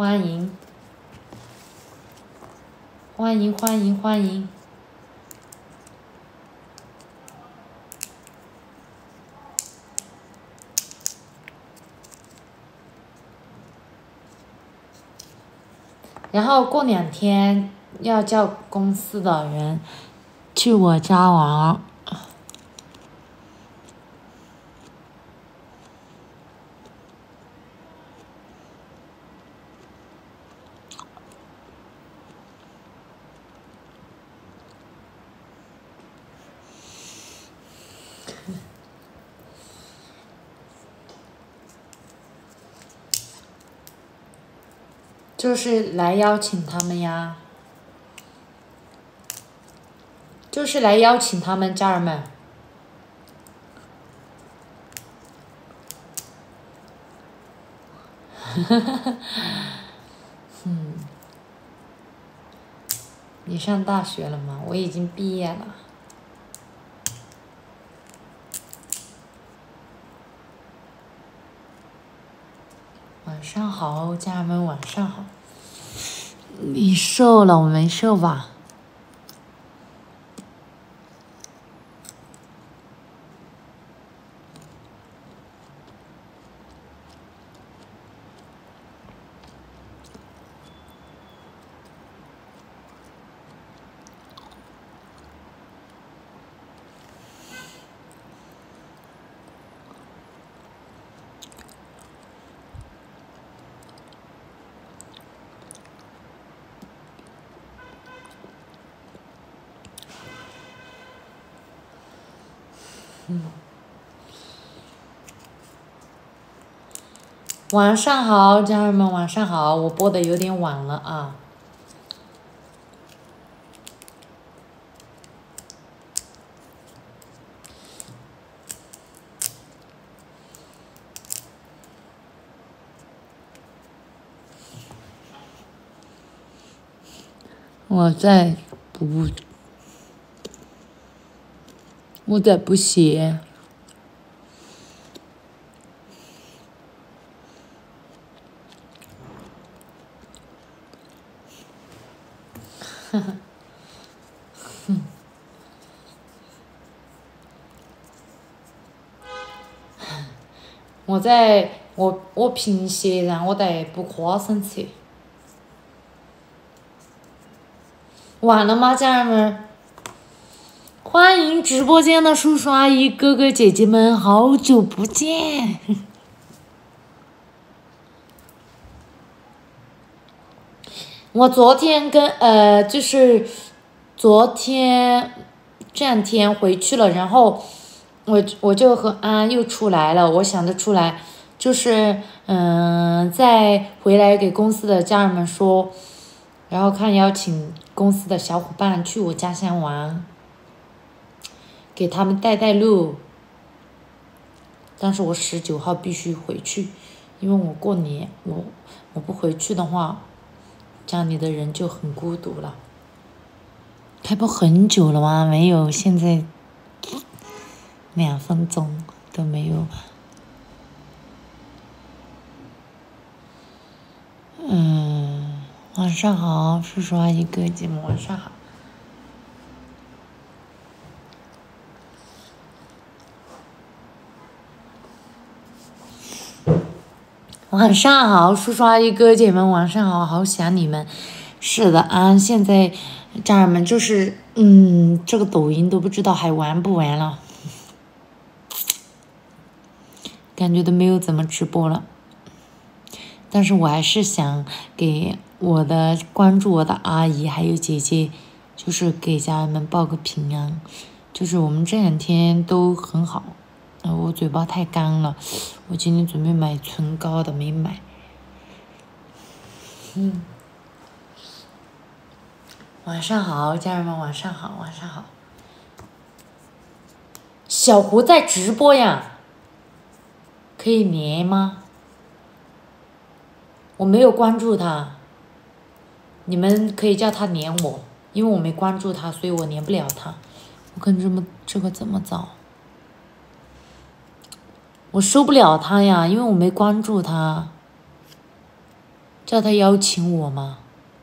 欢迎，欢迎，欢迎，欢迎。然后过2天要叫公司的人去我家玩。就是来邀请他们呀，就是来邀请他们家人们。你上大学了吗？我已经毕业了。晚上好，家人们，晚上好。你瘦了，我没瘦吧？晚上好，家人们，晚上好。我播的有点晚了啊。我在补写。我贫血，然后我在补花生吃。完了吗，家人们？欢迎直播间的叔叔阿姨、哥哥姐姐们，好久不见！我昨天就是昨天这两天回去了，然后我就和安又出来了。我想着出来，就是再回来给公司的家人们说，然后看邀请公司的小伙伴去我家乡玩，给他们带路。但是我19号必须回去，因为我过年我不回去的话，家里的人就很孤独了。开播很久了吗？没有，现在2分钟都没有吧。晚上好，叔叔阿姨哥姐们，晚上好。晚上好，叔叔阿姨哥姐们，晚上好，好想你们。是的啊，现在家人们就是这个抖音都不知道还玩不玩了，感觉都没有怎么直播了。但是我还是想给关注我的阿姨还有姐姐，就是给家人们报个平安。就是我们这2天都很好，我嘴巴太干了，我今天准备买唇膏的没买。晚上好，家人们，晚上好，晚上好。小胡在直播呀，可以连吗？我没有关注他，你们可以叫他连我，因为我没关注他，所以我连不了他。我看这个怎么找？我收不了他呀，因为我没关注他。 叫他邀请我吗？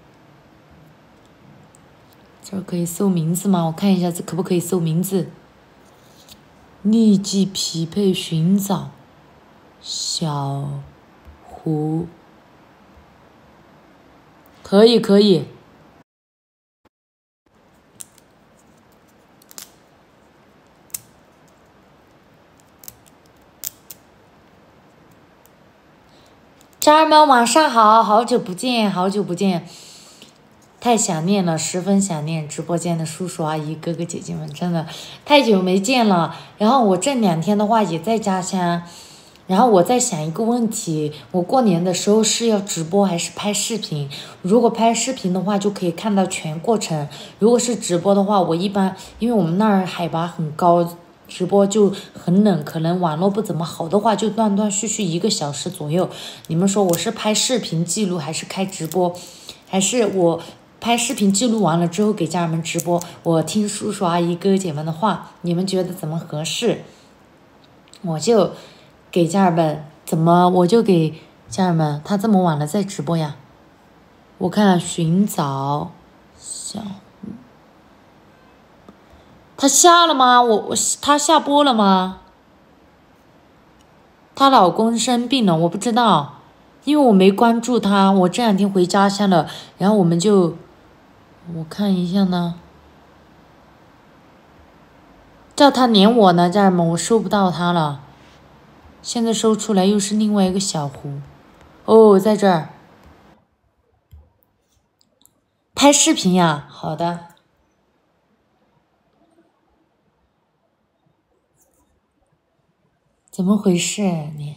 这儿可以搜名字吗？我看一下这可不可以搜名字。立即匹配寻找小胡，可以可以。家人们晚上好，好久不见，好久不见，太想念了，十分想念直播间的叔叔阿姨、哥哥姐姐们，真的太久没见了。然后我这2天的话也在家乡，然后我在想一个问题，我过年的时候是要直播还是拍视频？如果拍视频的话，就可以看到全过程；如果是直播的话，我一般因为我们那儿海拔很高。直播就很冷，可能网络不怎么好的话，就断断续续1个小时左右。你们说我是拍视频记录，还是开直播，还是我拍视频记录完了之后给家人们直播？我听叔叔阿姨哥姐们的话，你们觉得怎么合适？我就给家人们我就给家人们，他这么晚了在直播呀？我看寻找小。他下了吗？他下播了吗？她老公生病了，我不知道，因为我没关注他。我这2天回家乡了，然后我看一下呢，叫他连我呢，家人们，我收不到他了。现在收出来又是另外一个小胡，哦，在这儿拍视频呀，好的。怎么回事你？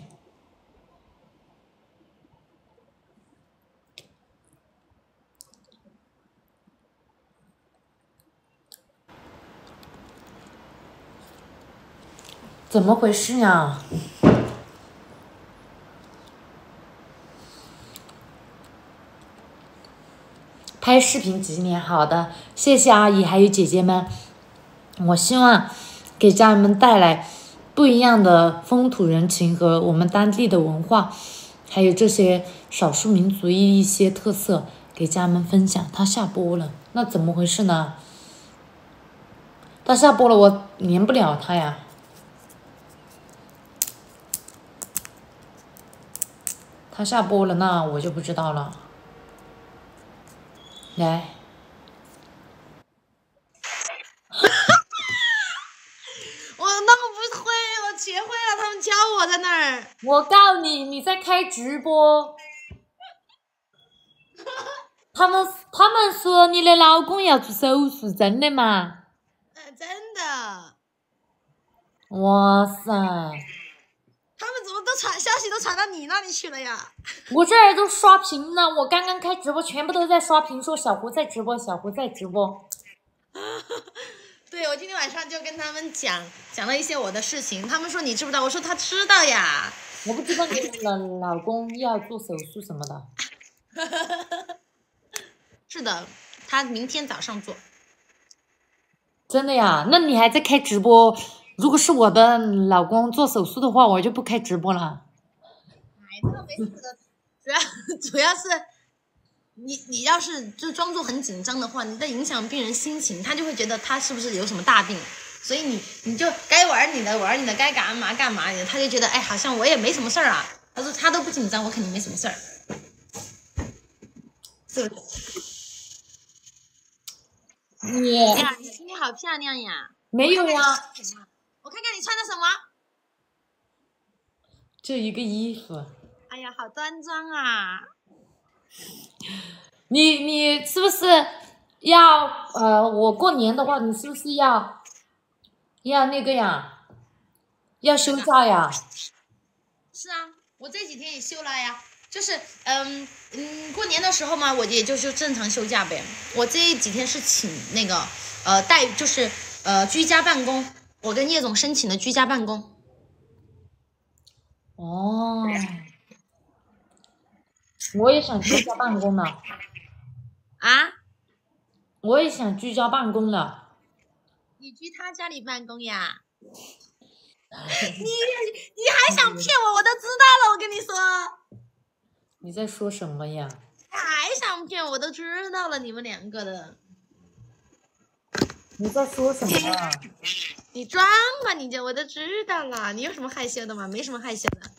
怎么回事呀？拍视频几年，好的，谢谢阿姨还有姐姐们。我希望给家人们带来不一样的风土人情和我们当地的文化，还有这些少数民族一些特色，给家人们分享。他下播了，那怎么回事呢？他下播了，我连不了他呀。他下播了，那我就不知道了。来。 我弄不会，我学会了，他们教我在那儿。 我告诉你，你在开直播。他们说你的老公要做手术，真的吗？ 真的。 哇塞！ 他们怎么都消息都传到你那里去了呀？ 我这儿都刷屏了，我刚刚开直播，全部都在刷屏，说小胡在直播，小胡在直播。 对，我今天晚上就跟他们讲了一些我的事情，他们说你知不知道？我说他知道呀。 我不知道你的老公要做手术什么的。 是的，他明天早上做。 真的呀？那你还在开直播？如果是我的老公做手术的话，我就不开直播了。 哎，这个没事的，主要是你要是就装作很紧张的话，你在影响病人心情，他就会觉得他是不是有什么大病，所以你就该玩你的，该干嘛干嘛，他就觉得哎，好像我也没什么事儿啊。他说他都不紧张，我肯定没什么事儿，是不是？ 你今天好漂亮呀！ 没有呀， 我看看你穿的什么？ 就一个衣服。 哎呀，好端庄啊！ 你是不是要我过年的话，你是不是要那个呀？要休假呀？ 是啊，我这几天也休了呀。就是过年的时候嘛，我也就是正常休假呗。我这几天是请那个居家办公，我跟叶总申请的居家办公。 哦，我也想居家办公了。 啊？ 我也想居家办公了。 你居他家里办公呀？你还想骗我？我都知道了，我跟你说。 你在说什么呀？ 还想骗我，都知道了你们两个的。 你在说什么啊？ 你装吧，我都知道了。你有什么害羞的吗？没什么害羞的。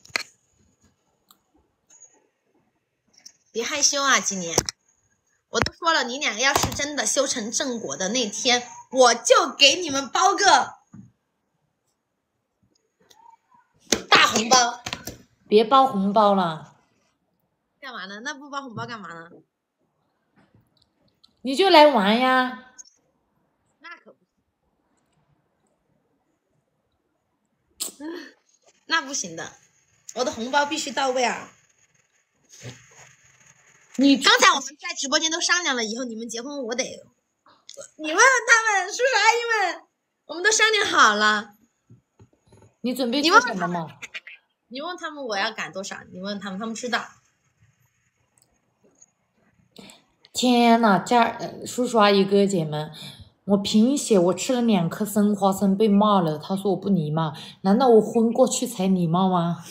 别害羞啊，今年我都说了，你两个要是真的修成正果的那天，我就给你们包个大红包。 别包红包了。 干嘛呢？那不包红包干嘛呢？ 你就来玩呀。 那可不行。那不行的，我的红包必须到位啊！刚才我们在直播间都商量了，以后你们结婚我得，你问问他们叔叔阿姨们，我们都商量好了。 你准备做什么嘛？ 你问他们我要赶多少？你问他们，他们知道。 天呐，叔叔阿姨哥姐们，我贫血，我吃了2颗生花生被骂了，他说我不礼貌，难道我昏过去才礼貌吗？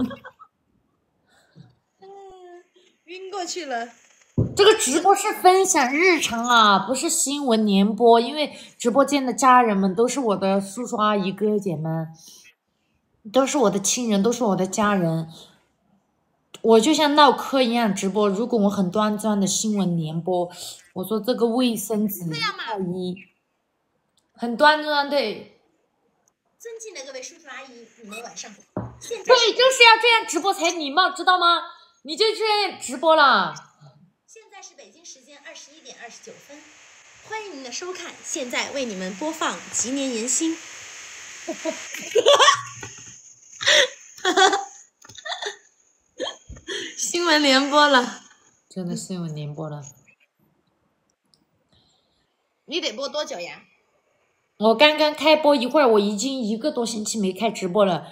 晕过去了。 这个直播是分享日常啊，不是新闻联播，因为直播间的家人们都是我的叔叔阿姨哥姐们，都是我的亲人，都是我的家人。我就像唠嗑一样直播，如果我很端庄的新闻联播，我说这个卫生纸1套1，很端庄，对。 尊敬的各位叔叔阿姨，你们晚上好。 对，就是要这样直播才礼貌，知道吗？你就这样直播了。 现在是北京时间21点29分，欢迎您的收看。现在为你们播放吉年言心。新闻联播了， 真的新闻联播了。 你得播多久呀？ 我刚刚开播一会儿，我已经1个多星期没开直播了。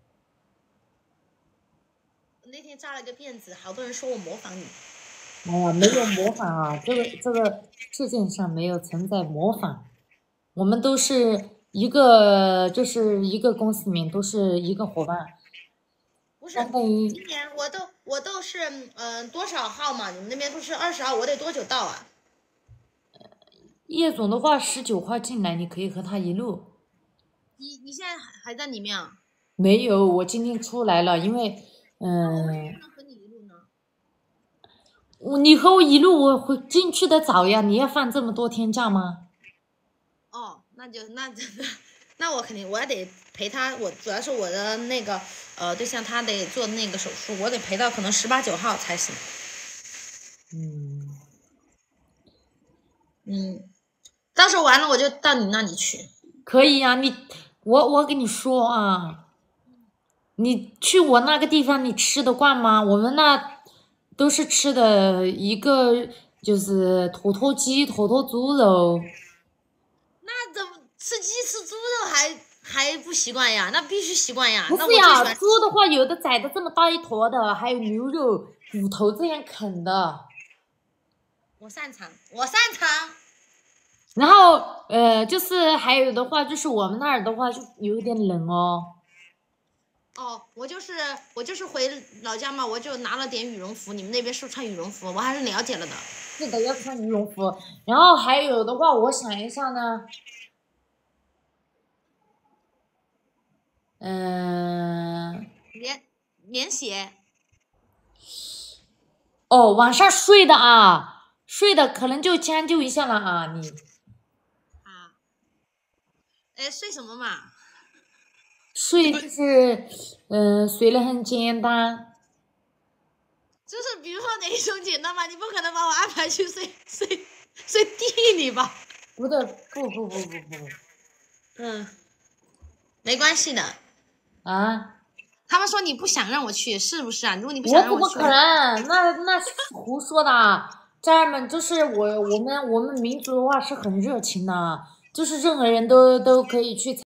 那天扎了个辫子，好多人说我模仿你。 哎呀，没有模仿啊，这个世界上没有存在模仿，我们都是就是一个公司里面都是一个伙伴。 不是，今年我都是多少号嘛？你们那边不是20号，我得多久到啊？ 叶总的话19号进来，你可以和他一路。 你现在还在里面啊？ 没有，我今天出来了，因为我为什么和你一路呢？ 你和我一路，我会进去的早呀。你要放这么多天假吗？ 哦，那我肯定我也得陪他。我主要是我的那个对象，他得做那个手术，我得陪到可能18、9号才行。到时候完了我就到你那里去。 可以呀，我跟你说啊，你去我那个地方，你吃得惯吗？我们那都是吃的一个就是坨坨鸡、坨坨猪肉。 那怎么吃鸡吃猪肉还不习惯呀？那必须习惯呀。 不是呀，猪的话有的宰的这么大一坨的，还有牛肉骨头这样啃的。 我擅长。 然后就是还有的话，就是我们那儿的话就有点冷哦。 哦，我就是回老家嘛，我就拿了点羽绒服。你们那边是不是穿羽绒服？我还是了解了的。 是的，要穿羽绒服。然后还有的话，我想一下呢， 免写。 哦，晚上睡的啊，睡的可能就将就一下了啊，你。 啊。睡什么嘛？ 睡就是，睡得很简单。 就是比如说哪一种简单嘛？你不可能把我安排去睡地里吧？ 不对，不。 没关系的。 啊？ 他们说你不想让我去，是不是啊？如果你不想让我怎么可能？那是胡说的。家人们，就是我们民族的话是很热情的，就是任何人都可以去。